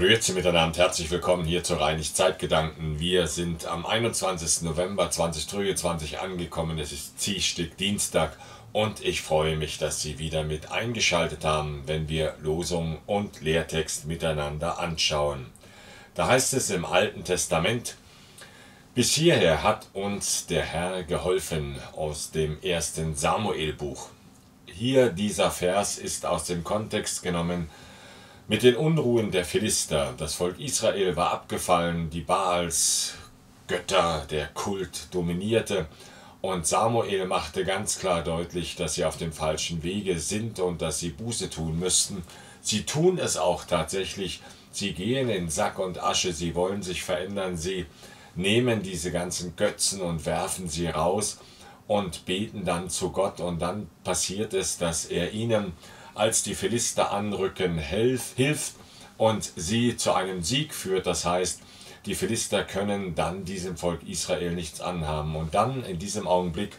Grüezi miteinander, herzlich willkommen hier zu Reinig Zeitgedanken. Wir sind am 21. November 2023 angekommen, es ist Dienstag, Dienstag und ich freue mich, dass Sie wieder mit eingeschaltet haben, wenn wir Losung und Lehrtext miteinander anschauen. Da heißt es im Alten Testament: Bis hierher hat uns der Herr geholfen, aus dem ersten Samuelbuch. Hier dieser Vers ist aus dem Kontext genommen mit den Unruhen der Philister. Das Volk Israel war abgefallen, die Baals, Götter, der Kult dominierte und Samuel machte ganz klar deutlich, dass sie auf dem falschen Wege sind und dass sie Buße tun müssten. Sie tun es auch tatsächlich, sie gehen in Sack und Asche, sie wollen sich verändern, sie nehmen diese ganzen Götzen und werfen sie raus und beten dann zu Gott, und dann passiert es, dass er ihnen, als die Philister anrücken, hilft und sie zu einem Sieg führt. Das heißt, die Philister können dann diesem Volk Israel nichts anhaben. Und dann in diesem Augenblick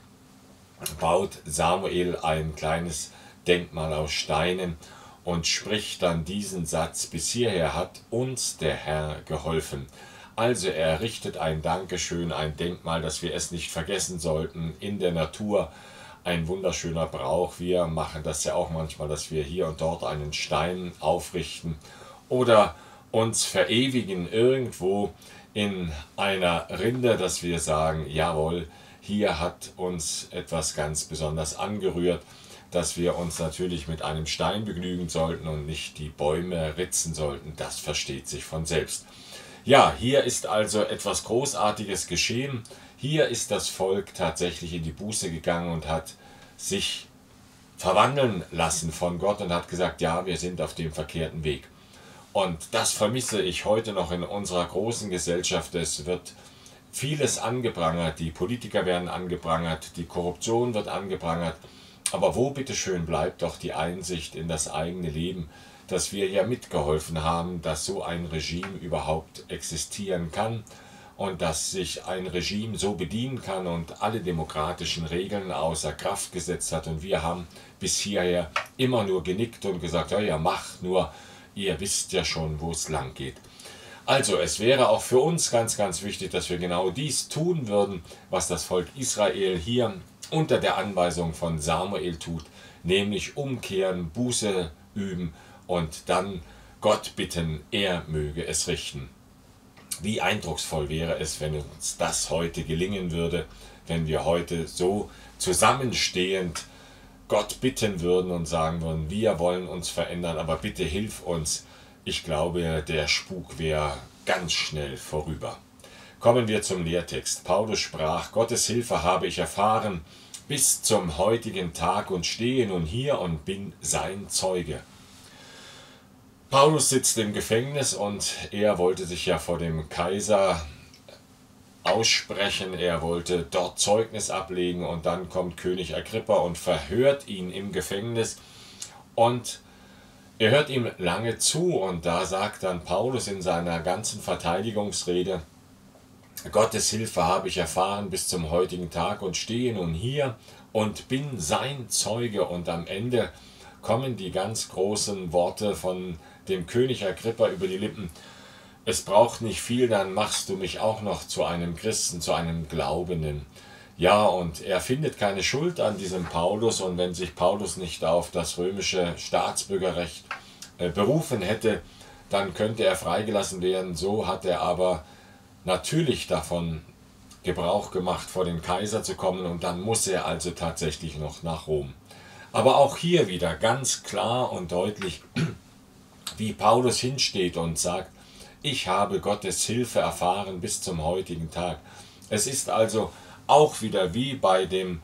baut Samuel ein kleines Denkmal aus Steinen und spricht dann diesen Satz: Bis hierher hat uns der Herr geholfen. Also er errichtet ein Dankeschön, ein Denkmal, dass wir es nicht vergessen sollten in der Natur. Ein wunderschöner Brauch. Wir machen das ja auch manchmal, dass wir hier und dort einen Stein aufrichten oder uns verewigen irgendwo in einer Rinde, dass wir sagen, jawohl, hier hat uns etwas ganz besonders angerührt, dass wir uns natürlich mit einem Stein begnügen sollten und nicht die Bäume ritzen sollten. Das versteht sich von selbst. Ja, hier ist also etwas Großartiges geschehen. Hier ist das Volk tatsächlich in die Buße gegangen und hat sich verwandeln lassen von Gott und hat gesagt, ja, wir sind auf dem verkehrten Weg. Und das vermisse ich heute noch in unserer großen Gesellschaft. Es wird vieles angeprangert, die Politiker werden angeprangert, die Korruption wird angeprangert. Aber wo bitteschön bleibt doch die Einsicht in das eigene Leben, dass wir ja mitgeholfen haben, dass so ein Regime überhaupt existieren kann und dass sich ein Regime so bedienen kann und alle demokratischen Regeln außer Kraft gesetzt hat. Und wir haben bis hierher immer nur genickt und gesagt, ja, ja, macht nur, ihr wisst ja schon, wo es lang geht. Also es wäre auch für uns ganz, ganz wichtig, dass wir genau dies tun würden, was das Volk Israel hier unter der Anweisung von Samuel tut, nämlich umkehren, Buße üben und dann Gott bitten, er möge es richten. Wie eindrucksvoll wäre es, wenn uns das heute gelingen würde, wenn wir heute so zusammenstehend Gott bitten würden und sagen würden, wir wollen uns verändern, aber bitte hilf uns. Ich glaube, der Spuk wäre ganz schnell vorüber. Kommen wir zum Lehrtext. Paulus sprach: Gottes Hilfe habe ich erfahren bis zum heutigen Tag und stehe nun hier und bin sein Zeuge. Paulus sitzt im Gefängnis und er wollte sich ja vor dem Kaiser aussprechen, er wollte dort Zeugnis ablegen, und dann kommt König Agrippa und verhört ihn im Gefängnis und er hört ihm lange zu, und da sagt dann Paulus in seiner ganzen Verteidigungsrede: Gottes Hilfe habe ich erfahren bis zum heutigen Tag und stehe nun hier und bin sein Zeuge. Und am Ende kommen die ganz großen Worte von dem König Agrippa über die Lippen: Es braucht nicht viel, dann machst du mich auch noch zu einem Christen, zu einem Glaubenden. Ja, und er findet keine Schuld an diesem Paulus, und wenn sich Paulus nicht auf das römische Staatsbürgerrecht berufen hätte, dann könnte er freigelassen werden. So hat er aber natürlich davon Gebrauch gemacht, vor den Kaiser zu kommen, und dann muss er also tatsächlich noch nach Rom. Aber auch hier wieder ganz klar und deutlich, wie Paulus hinsteht und sagt: Ich habe Gottes Hilfe erfahren bis zum heutigen Tag. Es ist also auch wieder wie bei dem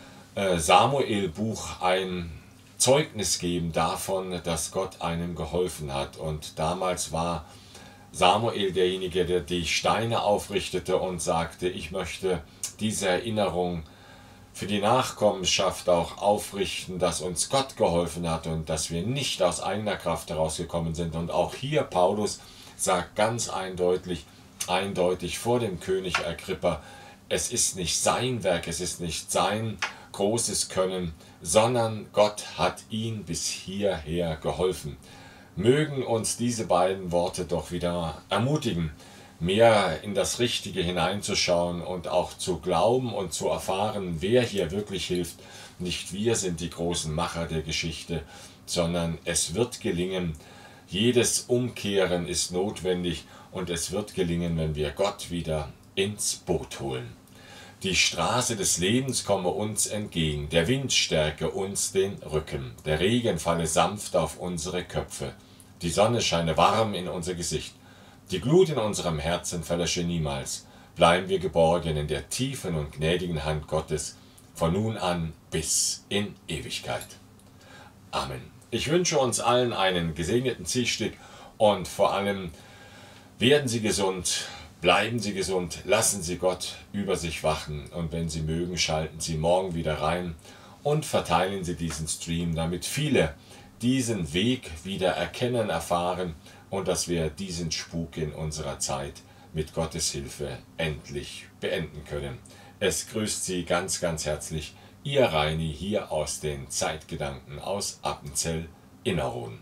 Samuel-Buch ein Zeugnis geben davon, dass Gott einem geholfen hat. Und damals war Samuel derjenige, der die Steine aufrichtete und sagte: Ich möchte diese Erinnerung für die Nachkommenschaft auch aufrichten, dass uns Gott geholfen hat und dass wir nicht aus eigener Kraft herausgekommen sind. Und auch hier Paulus sagt ganz eindeutig vor dem König Agrippa, es ist nicht sein Werk, es ist nicht sein großes Können, sondern Gott hat ihn bis hierher geholfen. Mögen uns diese beiden Worte doch wieder ermutigen, mehr in das Richtige hineinzuschauen und auch zu glauben und zu erfahren, wer hier wirklich hilft. Nicht wir sind die großen Macher der Geschichte, sondern es wird gelingen. Jedes Umkehren ist notwendig und es wird gelingen, wenn wir Gott wieder ins Boot holen. Die Straße des Lebens komme uns entgegen, der Wind stärke uns den Rücken, der Regen falle sanft auf unsere Köpfe, die Sonne scheine warm in unser Gesicht, die Glut in unserem Herzen verlösche niemals, bleiben wir geborgen in der tiefen und gnädigen Hand Gottes, von nun an bis in Ewigkeit. Amen. Ich wünsche uns allen einen gesegneten Ziehstück und vor allem werden Sie gesund, bleiben Sie gesund, lassen Sie Gott über sich wachen und wenn Sie mögen, schalten Sie morgen wieder rein und verteilen Sie diesen Stream, damit viele diesen Weg wieder erkennen, erfahren und dass wir diesen Spuk in unserer Zeit mit Gottes Hilfe endlich beenden können. Es grüßt Sie ganz, ganz herzlich, Ihr Reini hier aus den Zeitgedanken aus Appenzell Innerrhoden.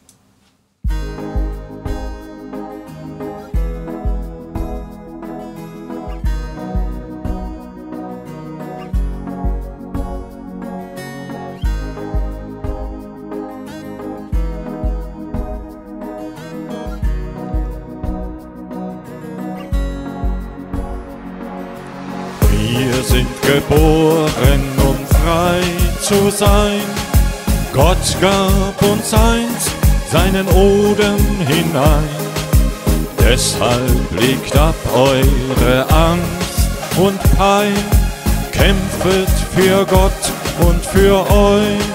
Wir sind geboren, um frei zu sein. Gott gab uns einst seinen Odem hinein. Deshalb legt ab eure Angst und Pein. Kämpfet für Gott und für euch.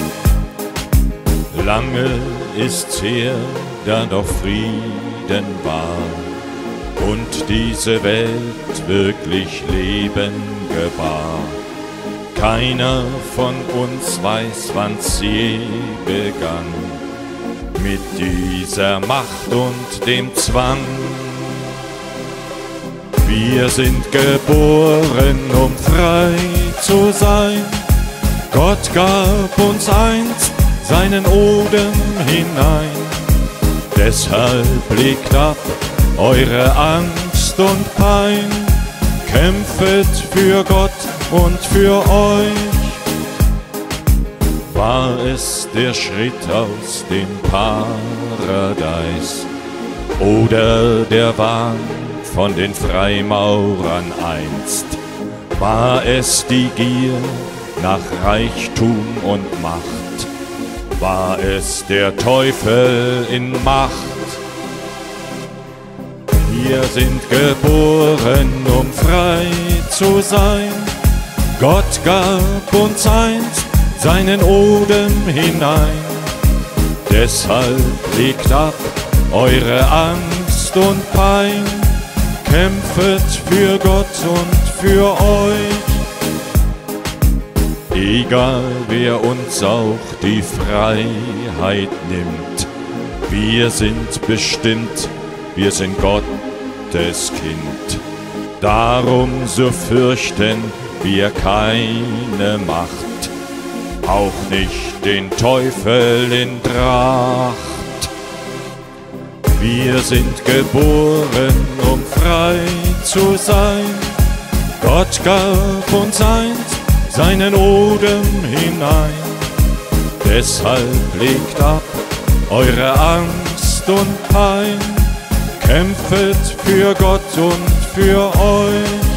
Lange ist's her, da doch Frieden war und diese Welt wirklich Leben gebar. Keiner von uns weiß, wann's je begann, mit dieser Macht und dem Zwang. Wir sind geboren, um frei zu sein. Gott gab uns einst seinen Odem hinein. Deshalb legt ab eure Angst und Pein, kämpfet für Gott und für euch. War es der Schritt aus dem Paradies oder der Wahn von den Freimaurern einst? War es die Gier nach Reichtum und Macht? War es der Teufel in Macht? Wir sind geboren, um frei zu sein. Gott gab uns einst seinen Odem hinein. Deshalb legt ab eure Angst und Pein. Kämpfet für Gott und für euch. Egal wer uns auch die Freiheit nimmt, wir sind bestimmt, wir sind Gottes Kind. Darum so fürchten wir keine Macht, auch nicht den Teufel in Tracht. Wir sind geboren, um frei zu sein. Gott gab uns einst seinen Odem hinein. Deshalb legt ab eure Angst und Pein. Kämpfet für Gott und für euch.